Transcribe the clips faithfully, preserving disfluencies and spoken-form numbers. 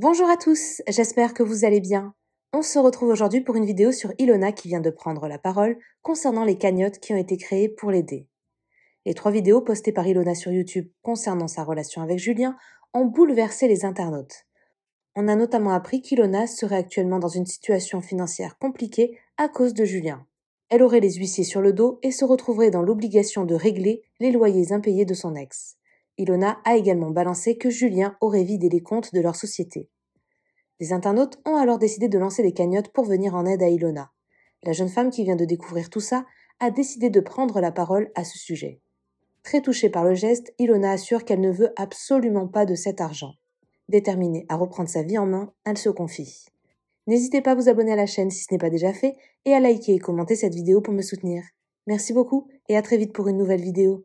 Bonjour à tous, j'espère que vous allez bien. On se retrouve aujourd'hui pour une vidéo sur Ilona qui vient de prendre la parole concernant les cagnottes qui ont été créées pour l'aider. Les trois vidéos postées par Ilona sur YouTube concernant sa relation avec Julien ont bouleversé les internautes. On a notamment appris qu'Ilona serait actuellement dans une situation financière compliquée à cause de Julien. Elle aurait les huissiers sur le dos et se retrouverait dans l'obligation de régler les loyers impayés de son ex. Ilona a également balancé que Julien aurait vidé les comptes de leur société. Les internautes ont alors décidé de lancer des cagnottes pour venir en aide à Ilona. La jeune femme qui vient de découvrir tout ça a décidé de prendre la parole à ce sujet. Très touchée par le geste, Ilona assure qu'elle ne veut absolument pas de cet argent. Déterminée à reprendre sa vie en main, elle se confie. N'hésitez pas à vous abonner à la chaîne si ce n'est pas déjà fait et à liker et commenter cette vidéo pour me soutenir. Merci beaucoup et à très vite pour une nouvelle vidéo.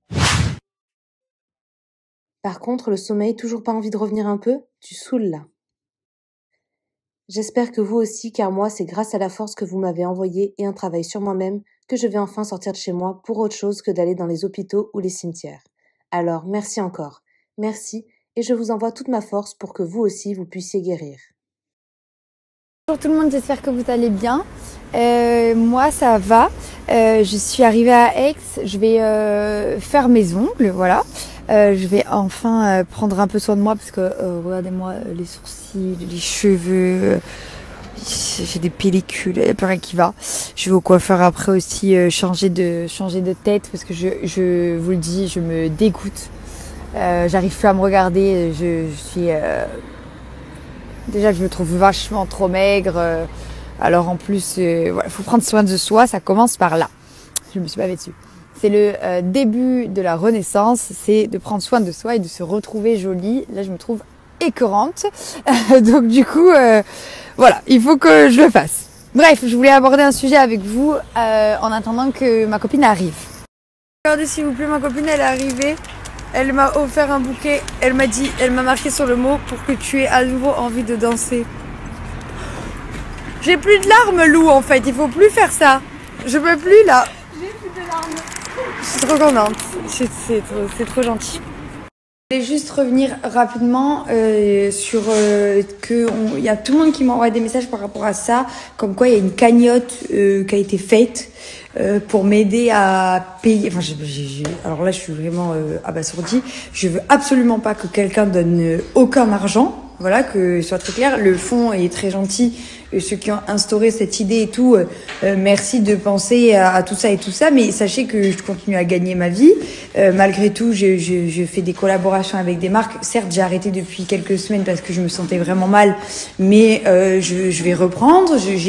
Par contre, le sommeil, toujours pas envie de revenir un peu? Tu saoules là. J'espère que vous aussi, car moi, c'est grâce à la force que vous m'avez envoyée et un travail sur moi-même que je vais enfin sortir de chez moi pour autre chose que d'aller dans les hôpitaux ou les cimetières. Alors, merci encore. Merci, et je vous envoie toute ma force pour que vous aussi, vous puissiez guérir. Bonjour tout le monde, j'espère que vous allez bien. Euh, moi, ça va. Euh, je suis arrivée à Aix, je vais euh, faire mes ongles, voilà. Euh, je vais enfin euh, prendre un peu soin de moi parce que euh, regardez-moi les sourcils, les cheveux, j'ai des pellicules, il n'y a plus rien qui va. Je vais au coiffeur après aussi euh, changer de changer de tête parce que je, je vous le dis, je me dégoûte. Euh, J'arrive plus à me regarder, je, je suis euh, déjà je me trouve vachement trop maigre. Euh, alors en plus, euh, voilà, faut prendre soin de soi, ça commence par là. Je me suis pavée dessus. C'est le euh, début de la renaissance, c'est de prendre soin de soi et de se retrouver jolie. Là, je me trouve écœurante. Donc du coup, euh, voilà, il faut que je le fasse. Bref, je voulais aborder un sujet avec vous euh, en attendant que ma copine arrive. Regardez s'il vous plaît, ma copine, elle est arrivée. Elle m'a offert un bouquet. Elle m'a dit, elle m'a marqué sur le mot pour que tu aies à nouveau envie de danser. J'ai plus de larmes, Lou, en fait. Il faut plus faire ça. Je peux plus, là. J'ai plus de larmes. Je suis trop contente, c'est trop, trop gentil. Je voulais juste revenir rapidement euh, sur euh, que il y a tout le monde qui m'envoie des messages par rapport à ça, comme quoi il y a une cagnotte euh, qui a été faite euh, pour m'aider à payer. Enfin, j'ai, j'ai, alors là, je suis vraiment euh, abasourdie. Je veux absolument pas que quelqu'un donne euh, aucun argent. Voilà, que ce soit très clair. Le fonds est très gentil. Ceux qui ont instauré cette idée et tout, euh, merci de penser à, à tout ça et tout ça. Mais sachez que je continue à gagner ma vie. Euh, malgré tout, je, je, je fais des collaborations avec des marques. Certes, j'ai arrêté depuis quelques semaines parce que je me sentais vraiment mal. Mais euh, je, je vais reprendre. J'ai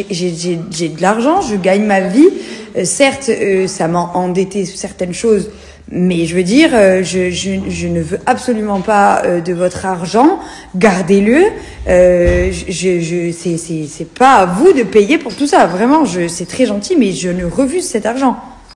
de l'argent, je gagne ma vie. Euh, certes, euh, ça m'a endetté sur certaines choses. Mais je veux dire, euh, je, je, je ne veux absolument pas euh, de votre argent. Gardez-le. Euh, je, je, c'est, c'est, c'est pas à vous de payer pour tout ça. Vraiment, je, c'est très gentil, mais je ne refuse cet argent.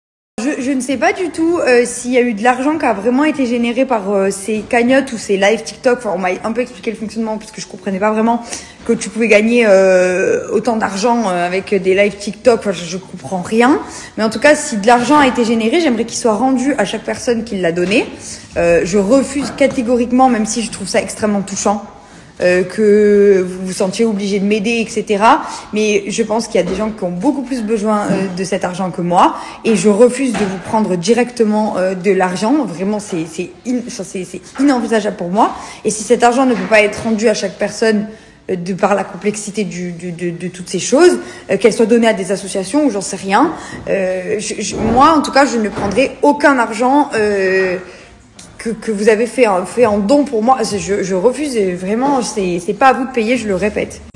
Je, je ne sais pas du tout euh, s'il y a eu de l'argent qui a vraiment été généré par euh, ces cagnottes ou ces live TikTok. Enfin, on m'a un peu expliqué le fonctionnement parce que je comprenais pas vraiment que tu pouvais gagner euh, autant d'argent euh, avec des live TikTok. Enfin, je, je comprends rien. Mais en tout cas, si de l'argent a été généré, j'aimerais qu'il soit rendu à chaque personne qui l'a donné. Euh, je refuse catégoriquement, même si je trouve ça extrêmement touchant. Euh, que vous vous sentiez obligé de m'aider, et cetera. Mais je pense qu'il y a des gens qui ont beaucoup plus besoin euh, de cet argent que moi, et je refuse de vous prendre directement euh, de l'argent. Vraiment, c'est c'est in, c'est c'est inenvisageable pour moi. Et si cet argent ne peut pas être rendu à chaque personne euh, de par la complexité du, du, de, de toutes ces choses, euh, qu'elles soient données à des associations ou j'en sais rien, euh, je, je, moi, en tout cas, je ne prendrai aucun argent. Euh, Que, que vous avez fait, fait en don pour moi, je, je refuse, vraiment, c'est pas à vous de payer, je le répète.